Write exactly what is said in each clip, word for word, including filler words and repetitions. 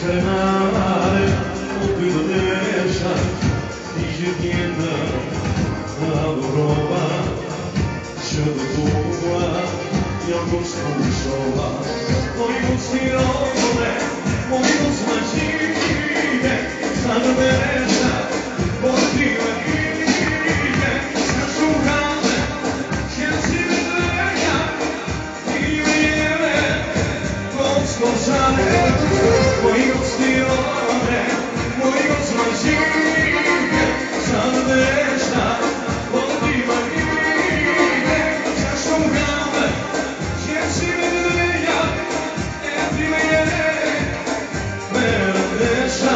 Strenare, un più desha, dice tienda, adorova, ce tua, io costruisova, poi costruirone, poi costruire, stanno desha, poi dire, asciugare, che si vedrà, io ieri, con scosare. Moi gostione, moi gosmažinke, sadešta, vodi manjine, zašto gave, česi vedeja, etivije, merodeša.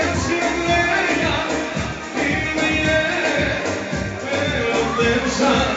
Sun.